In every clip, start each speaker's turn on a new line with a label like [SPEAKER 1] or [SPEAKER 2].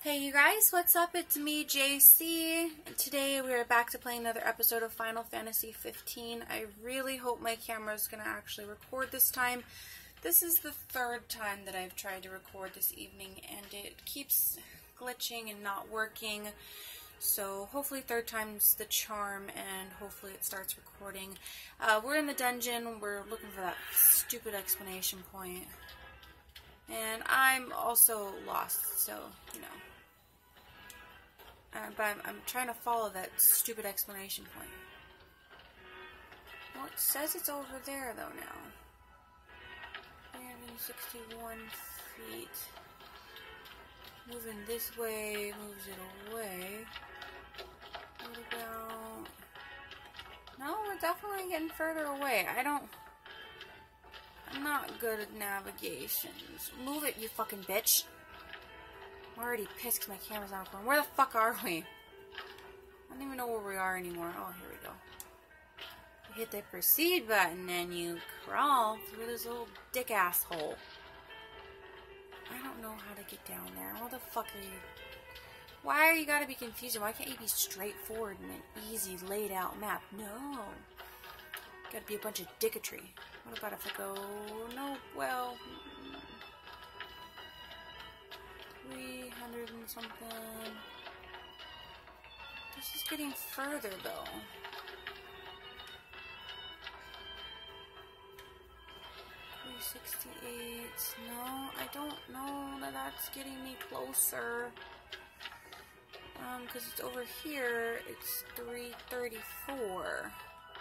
[SPEAKER 1] Hey you guys, what's up? It's me, JC, and today we are back to playing another episode of Final Fantasy 15. I really hope my camera is going to actually record this time. This is the third time that I've tried to record this evening, and it keeps glitching and not working. So hopefully third time's the charm, and hopefully it starts recording. We're in the dungeon. We're looking for that stupid explanation point. And I'm also lost, so, you know. But I'm trying to follow that stupid explanation point. Well, it says it's over there, though, now. 361 feet. Moving this way moves it away. What about... No, we're definitely getting further away. I'm not good at navigations. Move it, you fucking bitch. I'm already pissed because my camera's not recording. Where the fuck are we? I don't even know where we are anymore. Oh, here we go. You hit the proceed button and you crawl through this little dick asshole. I don't know how to get down there. What the fuck are you? Why are you gotta be confusing? Why can't you be straightforward in an easy laid out map? No. Gotta be a bunch of dicketry. What about if I go... No, well... 300 and something... This is getting further, though. $368... No, I don't know that that's getting me closer. Because it's over here, it's 334.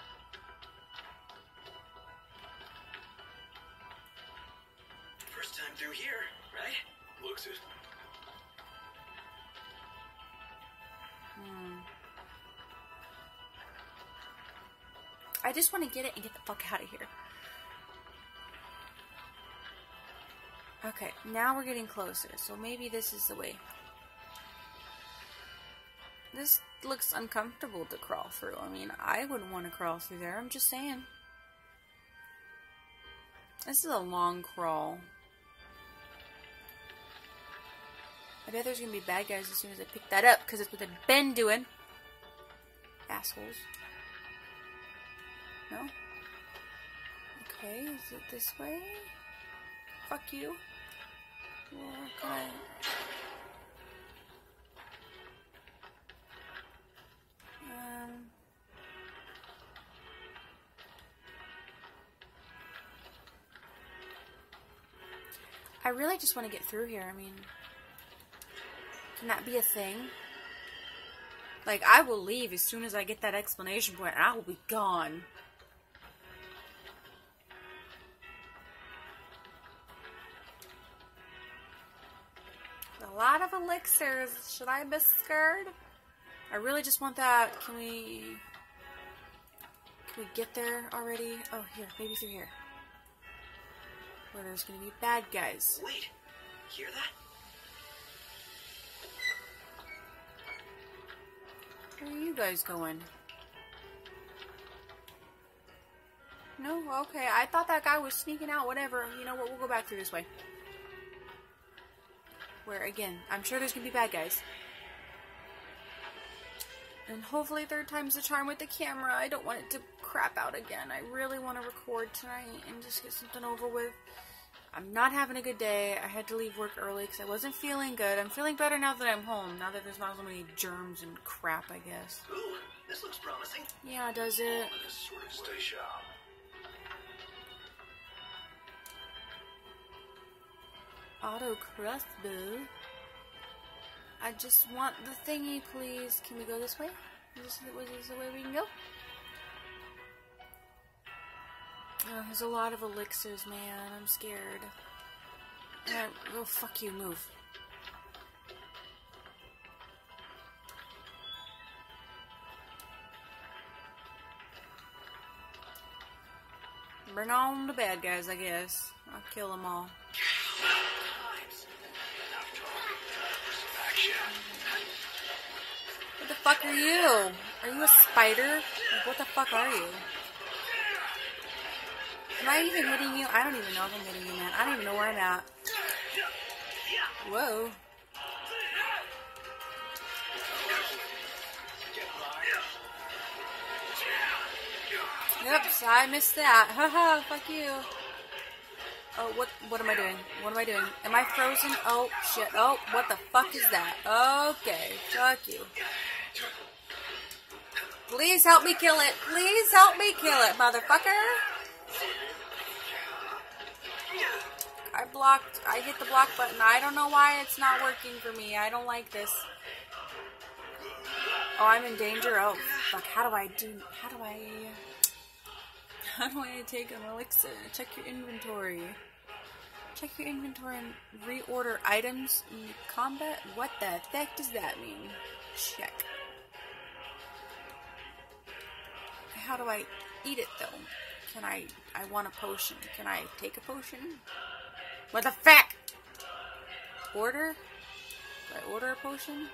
[SPEAKER 2] First time through here, right? Looks it.
[SPEAKER 1] I just want to get it and get the fuck out of here. Okay, now we're getting closer, so maybe this is the way. This looks uncomfortable to crawl through. I mean, I wouldn't want to crawl through there, I'm just saying. This is a long crawl. I bet there's gonna be bad guys as soon as I pick that up, because it's what they've been doing. Assholes. No? Okay, is it this way? Fuck you. Well, can I... I really just want to get through here. I mean... Can that be a thing? Like, I will leave as soon as I get that explanation point. I will be gone. A lot of elixirs. Should I be scared? I really just want that. Can we get there already? Oh, here. Maybe through here. Where there's gonna be bad guys.
[SPEAKER 2] Wait. Hear that?
[SPEAKER 1] Where are you guys going? No? Okay, I thought that guy was sneaking out, whatever. You know what, we'll go back through this way. Where, again, I'm sure there's gonna be bad guys. And hopefully third time's the charm with the camera. I don't want it to crap out again. I really want to record tonight and just get something over with. I'm not having a good day. I had to leave work early because I wasn't feeling good. I'm feeling better now that I'm home. Now that there's not so many germs and crap, I guess.
[SPEAKER 2] Ooh, this looks promising.
[SPEAKER 1] Yeah, does it?
[SPEAKER 2] Stay sharp.
[SPEAKER 1] Auto crossbow. I just want the thingy, please. Can we go this way? Is this the way we can go? Oh, there's a lot of elixirs, man. I'm scared. Oh, fuck you. Move. Bring on the bad guys, I guess. I'll kill them all. What the fuck are you? Are you a spider? Like, what the fuck are you? Am I even hitting you? I don't even know if I'm hitting you, man. I don't even know where I'm at. Whoa. Oops, I missed that. Haha, fuck you. Oh, what am I doing? What am I doing? Am I frozen? Oh, shit. Oh, what the fuck is that? Okay, fuck you. Please help me kill it. Please help me kill it, motherfucker. I hit the block button. I don't know why it's not working for me. I don't like this. Oh, I'm in danger. Oh, fuck. How do I take an elixir? Check your inventory. Check your inventory and reorder items in combat? What the heck does that mean? Check. How do I eat it, though? I want a potion. Can I take a potion? What the fuck? Order? Do I order a potion?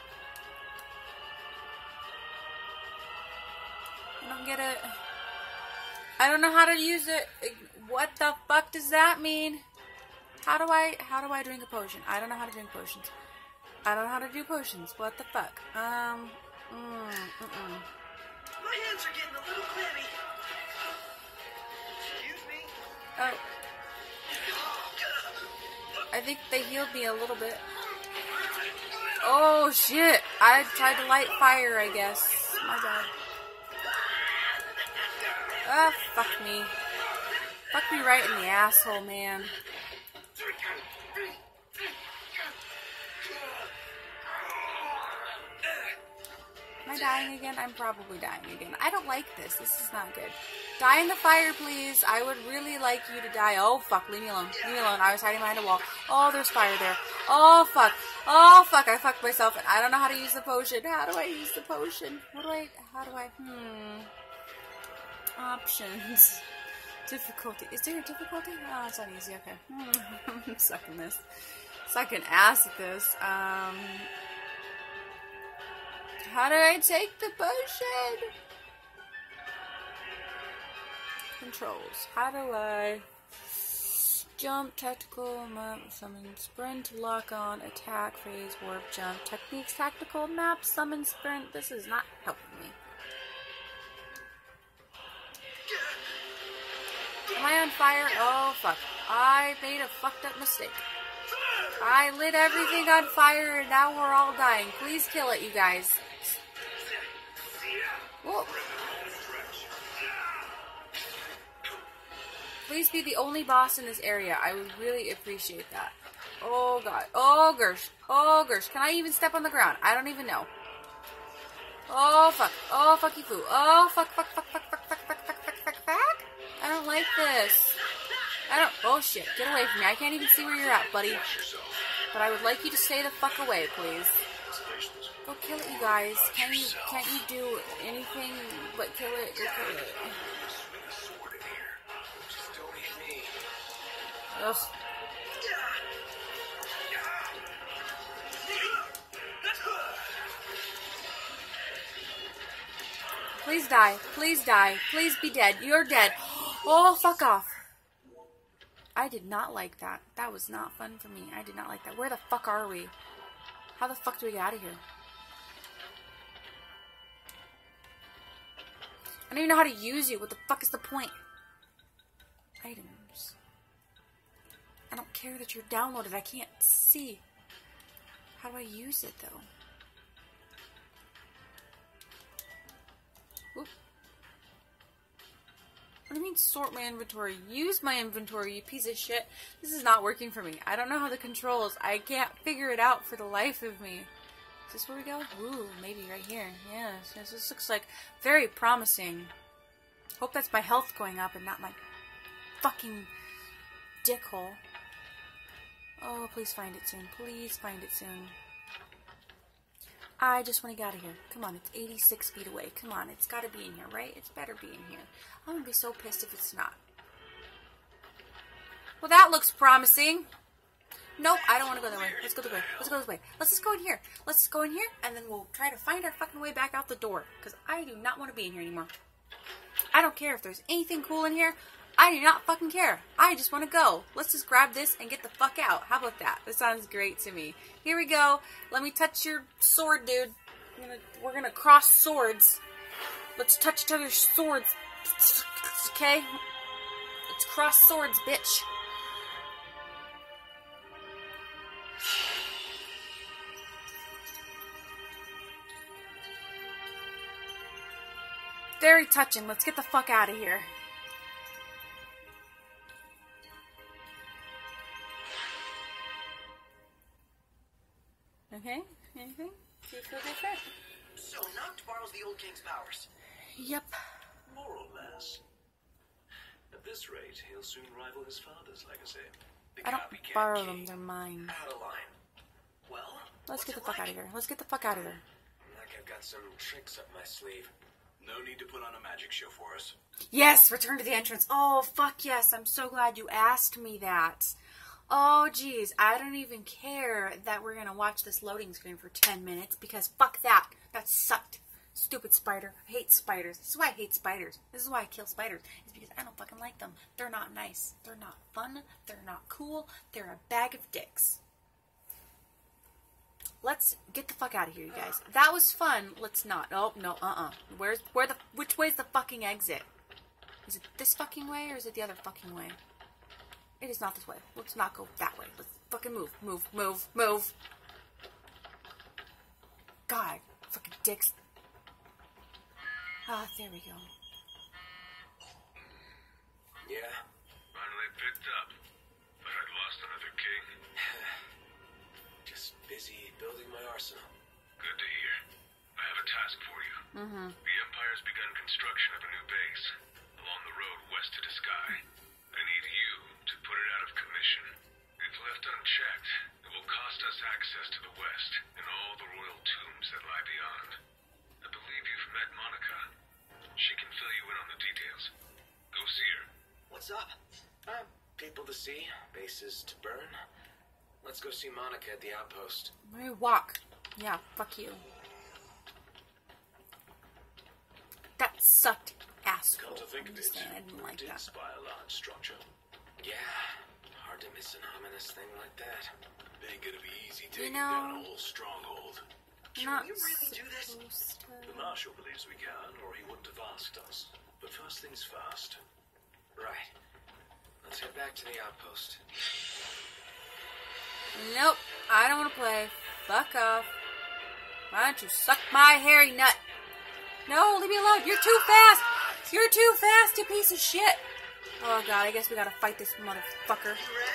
[SPEAKER 1] I don't get it. I don't know how to use it. What the fuck does that mean? How do I drink a potion? I don't know how to drink potions. I don't know how to do potions. What the fuck?
[SPEAKER 2] My hands are getting a little clammy. Excuse me?
[SPEAKER 1] Oh. I think they healed me a little bit. Oh shit! I tried to light fire, I guess. My bad. Ah, fuck me. Fuck me right in the asshole, man. Am I dying again? I'm probably dying again. I don't like this. This is not good. Die in the fire, please. I would really like you to die. Oh, fuck. Leave me alone. Leave me alone. I was hiding behind a wall. Oh, there's fire there. Oh, fuck. Oh, fuck. I fucked myself, and I don't know how to use the potion. How do I use the potion? Options. Difficulty. Is there a difficulty? Oh, it's not easy. Okay. I'm sucking this. Sucking ass at this. How do I take the potion? Controls. How do I jump, tactical, map, summon, sprint, lock on, attack, phase, warp, jump, techniques, tactical, map, summon, sprint. This is not helping me. Am I on fire? Oh, fuck. I made a fucked up mistake. I lit everything on fire and now we're all dying. Please kill it, you guys. Whoa. Please be the only boss in this area. I would really appreciate that. Oh, God. Oh, Gersh. Oh, Gersh. Can I even step on the ground? I don't even know. Oh, fuck. Oh, fucky foo. Oh, fuck. I don't like this. Oh, shit. Get away from me. I can't even see where you're at, buddy. But I would like you to stay the fuck away, please. Go kill it, you guys. Can't you do anything but kill it? Go kill it. Ugh. Please die. Please die. Please be dead. You're dead. Oh, fuck off. I did not like that. That was not fun for me. I did not like that. Where the fuck are we? How the fuck do we get out of here? I don't even know how to use you. What the fuck is the point? Items. I don't care that you're downloaded. I can't see. How do I use it, though? Oop. What do you mean sort my inventory? Use my inventory, you piece of shit. This is not working for me. I don't know how the controls. I can't figure it out for the life of me. Is this where we go? Ooh, maybe right here. Yeah, this looks like very promising. Hope that's my health going up and not my fucking dickhole. Oh, please find it soon. Please find it soon. I just want to get out of here. Come on, it's 86 feet away. Come on, it's got to be in here, right? It's better be in here. I'm going to be so pissed if it's not. Well, that looks promising. Nope, I don't want to go that way. Let's go this way. Let's go this way. Let's just go in here. Let's just go in here, and then we'll try to find our fucking way back out the door. Because I do not want to be in here anymore. I don't care if there's anything cool in here. I do not fucking care. I just want to go. Let's just grab this and get the fuck out. How about that? This sounds great to me. Here we go. Let me touch your sword, dude. We're gonna cross swords. Let's touch each other's swords. Okay? Let's cross swords, bitch. Very touching. Let's get the fuck out of here. Okay? Anything? Do you feel different?
[SPEAKER 2] So Noct borrows the old king's powers.
[SPEAKER 1] Yep.
[SPEAKER 3] More or less. At this rate, he'll soon rival his father's legacy.
[SPEAKER 2] The
[SPEAKER 1] I don't
[SPEAKER 2] copycat
[SPEAKER 1] borrow
[SPEAKER 2] king.
[SPEAKER 1] them, they're mine.
[SPEAKER 2] Out of line. Well,
[SPEAKER 1] Let's
[SPEAKER 2] what's
[SPEAKER 1] get the
[SPEAKER 2] it
[SPEAKER 1] fuck
[SPEAKER 2] like?
[SPEAKER 1] out of here. Let's get the fuck out of here.
[SPEAKER 2] Like I've got some tricks up my sleeve. No need to put on a magic show for us.
[SPEAKER 1] Yes, return to the entrance. Oh, fuck yes. I'm so glad you asked me that. Oh, geez. I don't even care that we're going to watch this loading screen for 10 minutes because fuck that. That sucked. Stupid spider. I hate spiders. This is why I hate spiders. This is why I kill spiders. It's because I don't fucking like them. They're not nice. They're not fun. They're not cool. They're a bag of dicks. Let's get the fuck out of here, you guys. That was fun. Let's not. Oh, no, which way's the fucking exit? Is it this fucking way or is it the other fucking way? It is not this way. Let's not go that way. Let's fucking move. Move, move, move. God, fucking dicks. Ah, there we go.
[SPEAKER 2] Yeah.
[SPEAKER 3] Finally picked up. But I'd lost another king.
[SPEAKER 2] Just busy building my arsenal.
[SPEAKER 3] Good to hear. I have a task for you. The Empire's begun construction of a new base along the road west to Disguise. I need you to put it out of commission. If left unchecked, it will cost us access to the west and all the royal tombs that lie beyond. I believe you've met Monica. She can fill you in on the details. Go see her.
[SPEAKER 2] What's up? People to see, bases to burn. Let's go see Monica at the outpost.
[SPEAKER 1] Let me walk. Yeah, fuck you. That sucked, asshole.
[SPEAKER 3] Come to think of it,
[SPEAKER 1] I didn't like
[SPEAKER 3] did
[SPEAKER 1] that.
[SPEAKER 3] spy a large structure.
[SPEAKER 2] Yeah, hard to miss an ominous thing like that.
[SPEAKER 3] Ain't gonna be easy taking
[SPEAKER 1] know,
[SPEAKER 3] down a whole stronghold.
[SPEAKER 1] I'm
[SPEAKER 2] Can
[SPEAKER 1] not
[SPEAKER 2] we really do this?
[SPEAKER 1] supposed to-
[SPEAKER 3] The Marshal believes we can, or he wouldn't have asked us. But first things first.
[SPEAKER 2] Right. Let's head back to the outpost.
[SPEAKER 1] Nope, I don't want to play. Fuck off. Why don't you suck my hairy nut? No, leave me alone. You're too fast. You're too fast, you piece of shit. Oh god, I guess we gotta fight this motherfucker.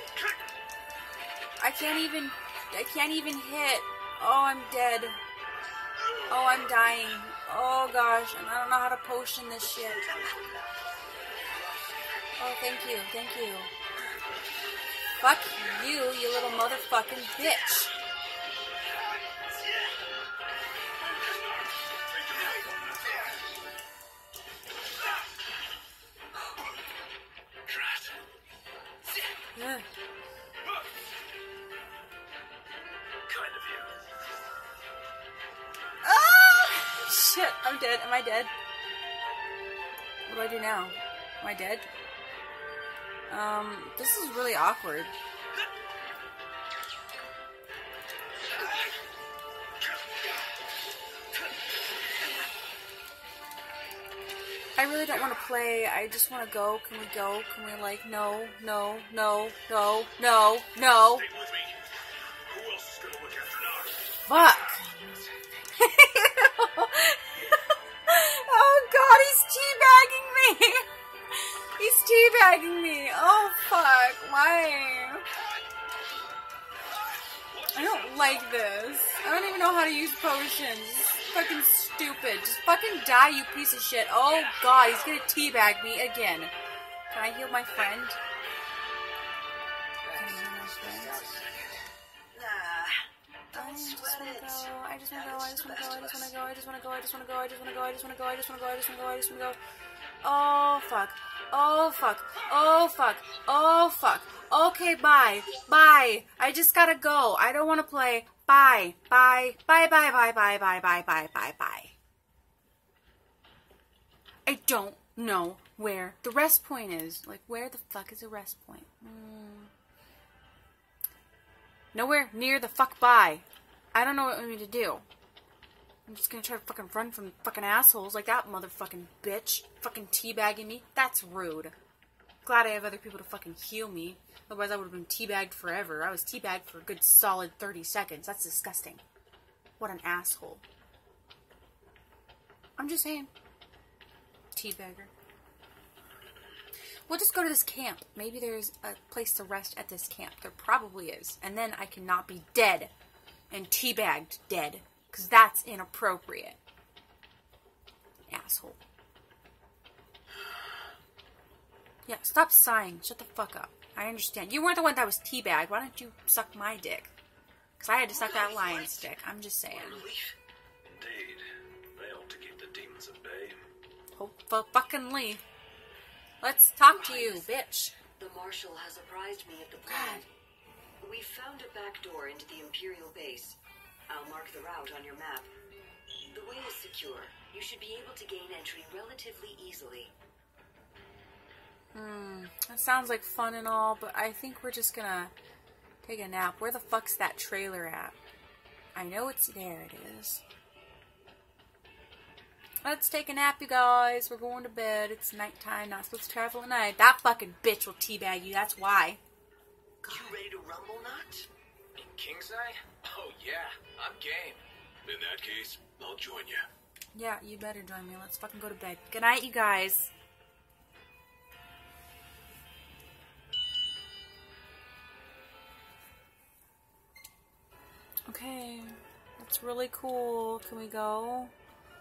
[SPEAKER 1] I can't even hit. Oh, I'm dead. Oh, I'm dying. Oh gosh, and I don't know how to potion this shit. Oh, thank you. Fuck you, you little motherfucking bitch.
[SPEAKER 3] Drat.
[SPEAKER 1] Ugh.
[SPEAKER 3] Kind of you.
[SPEAKER 1] Ah! Shit, I'm dead. Am I dead? What do I do now? Am I dead? This is really awkward. I really don't want to play. I just want to go. Can we go? Can we, like, no.
[SPEAKER 3] Stay with me. Who else is gonna look after Noct?
[SPEAKER 1] Fuck. Oh god, he's teabagging me. He's teabagging me. Oh fuck. Why? I don't like this. I don't even know how to use potions. This is fucking stupid. Just fucking die, you piece of shit. Oh god, he's gonna teabag me again. Can I heal my friend? Can I heal my friend?
[SPEAKER 2] Don't sweat it.
[SPEAKER 1] I just wanna go. Oh fuck. Oh fuck. Oh fuck. Oh fuck. Okay, bye. Bye. I just gotta go. I don't wanna play. Bye. Bye. Bye. Bye. Bye. Bye. Bye. Bye. Bye. Bye. Bye. I don't know where the rest point is. Like, where the fuck is the rest point? Nowhere near the fuck by. I don't know what we need to do. I'm just gonna try to fucking run from fucking assholes like that motherfucking bitch. Fucking teabagging me. That's rude. Glad I have other people to fucking heal me. Otherwise I would have been teabagged forever. I was teabagged for a good solid 30 seconds. That's disgusting. What an asshole. I'm just saying. Teabagger. We'll just go to this camp. Maybe there's a place to rest at this camp. There probably is. And then I cannot be dead and teabagged dead. Because that's inappropriate. Asshole. Yeah, stop sighing. Shut the fuck up. I understand. You weren't the one that was teabagged. Why don't you suck my dick? Because I had to suck that lion's dick. I'm just saying.
[SPEAKER 3] Indeed. They ought to keep the demons at bay.
[SPEAKER 1] Fucking-ly. Let's talk to you, bitch.
[SPEAKER 4] The Marshal has apprised me of the plan.
[SPEAKER 1] God.
[SPEAKER 4] We found a back door into the Imperial base. I'll mark the route on your map. The way is secure. You should be able to gain entry relatively easily.
[SPEAKER 1] That sounds like fun and all, but I think we're just gonna take a nap. Where the fuck's that trailer at? I know it's there. It is. Let's take a nap, you guys. We're going to bed. It's nighttime. Not supposed to travel at night. That fucking bitch will teabag you. That's why.
[SPEAKER 2] You ready to rumble, Nut? In King's Eye? Oh, yeah. I'm game.
[SPEAKER 3] In that case, I'll join you.
[SPEAKER 1] Yeah, you better join me. Let's fucking go to bed. Good night, you guys. Okay. That's really cool. Can we go?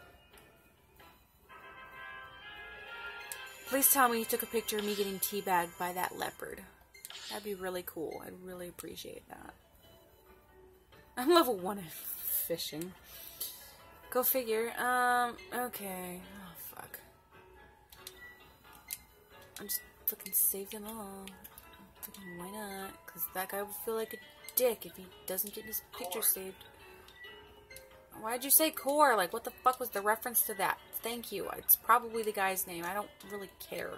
[SPEAKER 1] Please tell me you took a picture of me getting teabagged by that leopard. That'd be really cool. I'd really appreciate that. I'm level 1 in fishing. Go figure. Okay. Oh, fuck. I'm just fucking saved them all. Fucking why not? Because that guy will feel like a dick if he doesn't get his picture saved. Why'd you say core? Like, what the fuck was the reference to that? Thank you. It's probably the guy's name. I don't really care.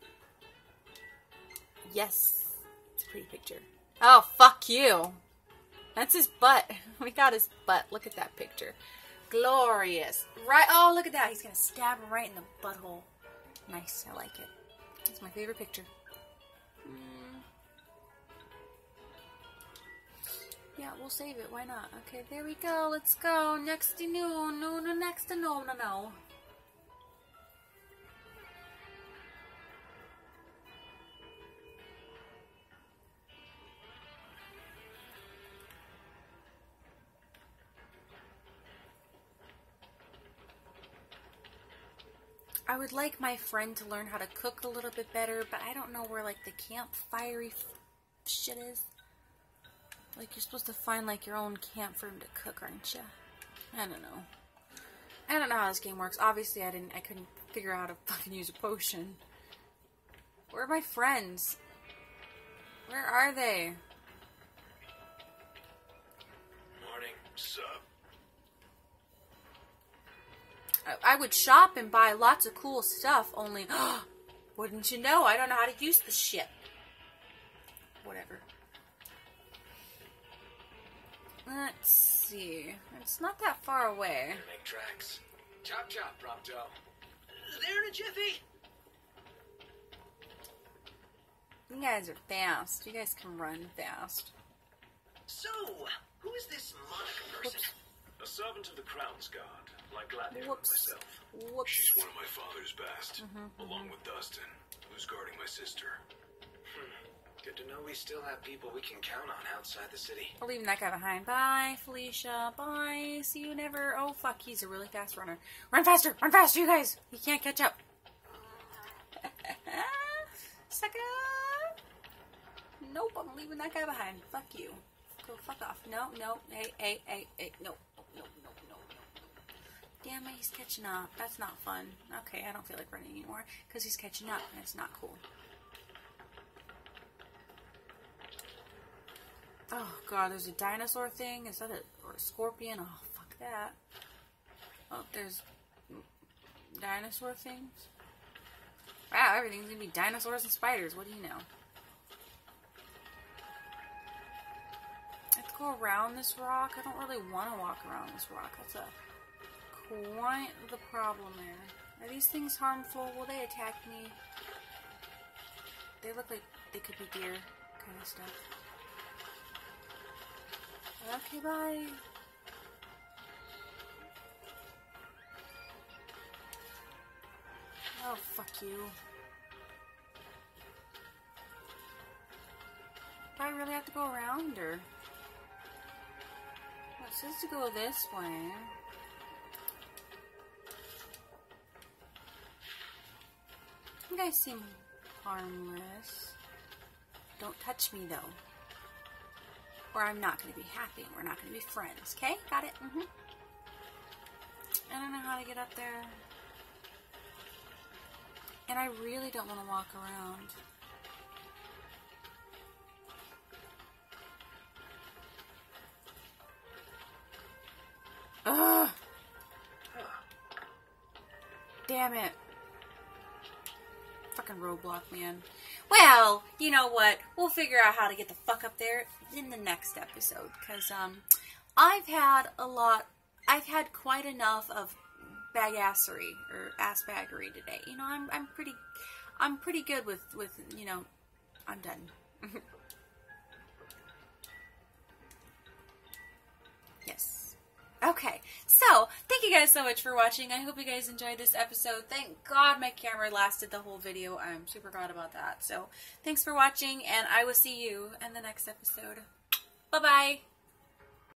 [SPEAKER 1] Yes. It's a pretty picture. Oh, fuck you. That's his butt. We got his butt. Look at that picture. Glorious. Right. Oh, look at that. He's gonna stab him right in the butthole. Nice. I like it. It's my favorite picture. Yeah, we'll save it. Why not? Okay, there we go. Let's go. Next to no. Next to no. I would like my friend to learn how to cook a little bit better, but I don't know where, like, the campfire shit is. Like, you're supposed to find, like, your own camp for him to cook, aren't you? I don't know. I don't know how this game works. Obviously, I couldn't figure out how to fucking use a potion. Where are my friends? Where are they?
[SPEAKER 3] Morning, sup?
[SPEAKER 1] I would shop and buy lots of cool stuff, only, wouldn't you know, I don't know how to use the shit. Whatever. Let's see. It's not that far away.
[SPEAKER 2] Gonna make tracks. Chop chop, Prompto. There in a jiffy.
[SPEAKER 1] You guys are fast. You guys can run fast.
[SPEAKER 2] So, who is this Monica person?
[SPEAKER 1] Whoops.
[SPEAKER 3] A servant of the Crown's Guard, like Gladiator
[SPEAKER 1] Whoops.
[SPEAKER 3] myself.
[SPEAKER 1] Whoops.
[SPEAKER 3] She's one of my father's best, along with Dustin, who's guarding my sister.
[SPEAKER 2] Good to know we still have people we can count on outside the city.
[SPEAKER 1] We're leaving that guy behind. Bye, Felicia. Bye. See you never. Oh, fuck. He's a really fast runner. Run faster. Run faster, you guys. He can't catch up. Suck it up. Nope, I'm leaving that guy behind. Fuck you. Go fuck off. No. Hey. No. Damn it, he's catching up. That's not fun. Okay, I don't feel like running anymore because he's catching up and it's not cool. Oh god, there's a dinosaur thing. Is that or a scorpion? Oh, fuck that. Oh, there's dinosaur things. Wow, everything's gonna be dinosaurs and spiders. What do you know? I have to go around this rock. I don't really want to walk around this rock. That's a quite the problem there. Are these things harmful? Will they attack me? They look like they could be deer kind of stuff. Okay, bye. Oh, fuck you. Do I really have to go around, or? Well, it says to go this way. You guys seem harmless. Don't touch me, though. Or I'm not going to be happy, and we're not going to be friends. Okay? Got it? Mm-hmm. I don't know how to get up there. And I really don't want to walk around. Ugh! Damn it. Fucking roadblock, man. Well, you know what? We'll figure out how to get the fuck up there in the next episode. Because, I've had quite enough of bagassery or assbaggery today. You know, I'm pretty good with, you know, I'm done. Yes. Okay, so thank you guys so much for watching. I hope you guys enjoyed this episode. Thank God my camera lasted the whole video. I'm super glad about that. So thanks for watching, and I will see you in the next episode. Bye-bye.